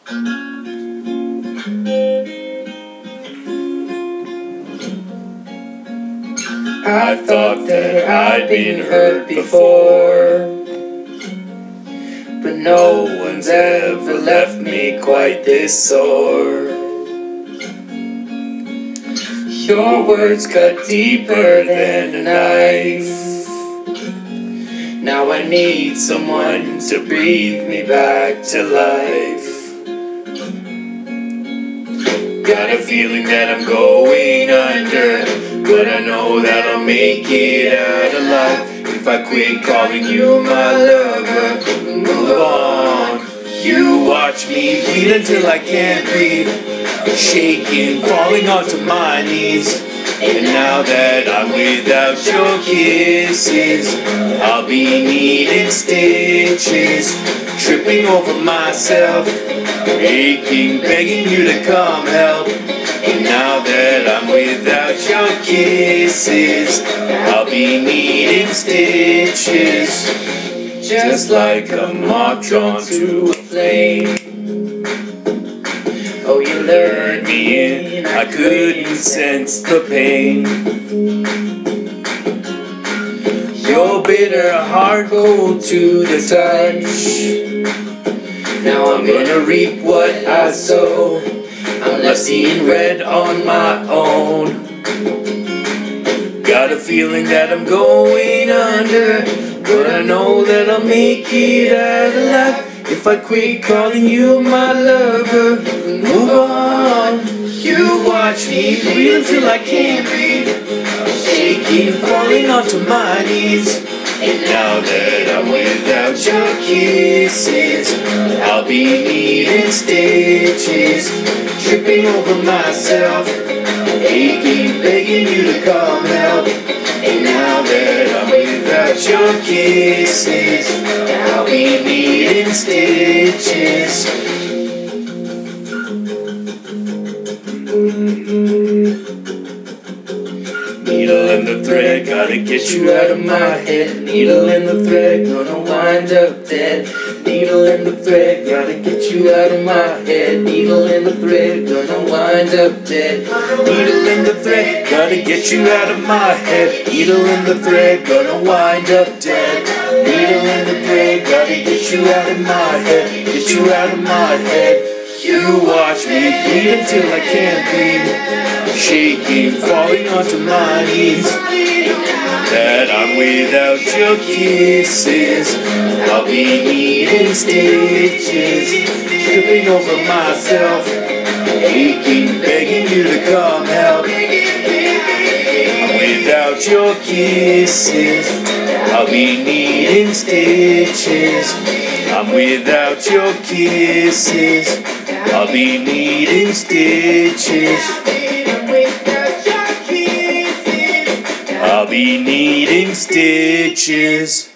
I thought that I'd been hurt before, but no one's ever left me quite this sore. Your words cut deeper than a knife. Now I need someone to breathe me back to life. Got a feeling that I'm going under, but I know that I'll make it out alive if I quit calling you my lover. Move on. You watch me bleed until I can't breathe, shaking, falling onto my knees. And now that I'm without your kisses, I'll be needing stitches, tripping over myself, aching, begging you to come help. And now that I'm without your kisses, I'll be needing stitches, just like a moth drawn to a flame. Oh, you lured me in, I couldn't sense the pain. Your bitter heart cold to the touch. Now I'm gonna reap what I sow. I'm left seeing red on my own. Got a feeling that I'm going under, but I know that I'll make it out alive if I quit calling you my lover. Move on. You watch me breathe until I can't breathe, shaking, falling onto my knees. And now that I'm without your kisses, I'll be needing stitches, tripping over myself, aching, begging you to come help. And now that I'm without your kisses, I'll be needing stitches. Needle in the thread, gotta get you out of my head. Needle in the thread, gonna wind up dead. Needle in the thread, gotta get you out of my head. Needle in the thread, gonna wind up dead. Needle in the thread, gotta get you out of my head. Needle in the thread, gonna wind up dead. Needle in the thread, gotta get you out of my head. Get you out of my head. You watch me bleed until I can't breathe, shaking, falling onto my knees. That I'm without your kisses, I'll be needing stitches, tripping over myself, aching, begging you to come help. Without your kisses, I'll be needing stitches. I'm without your kisses, I'll be needing stitches. I'll be needing stitches.